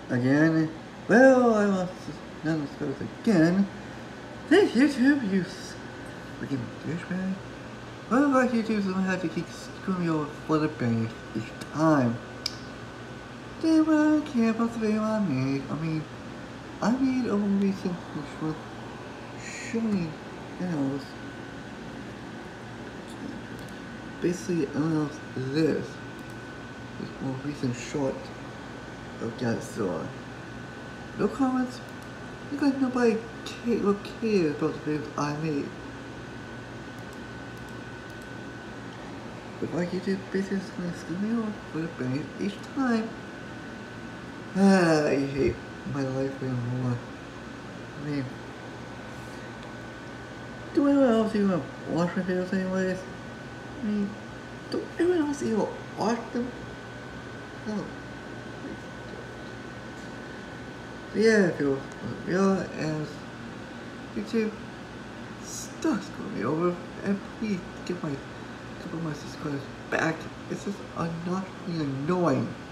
again. Well, I lost none of those again. Thanks, YouTube, you freaking douchebag. Well, like YouTube, someone had to keep screwing me over for the bank each time. They don't care about the video I made. I made a recent which was showing else. Basically, announced this more recent short of Godzilla. No comments, because nobody cares about the videos I made. But like you did, basically it's gonna screw me off for the bank each time. I hate my life way more. Do anyone else even watch my videos anyways? Do anyone else even watch them? No. But yeah, if you're real as YouTube, stop screwing me over and please get my subscribers back. It's just not really annoying.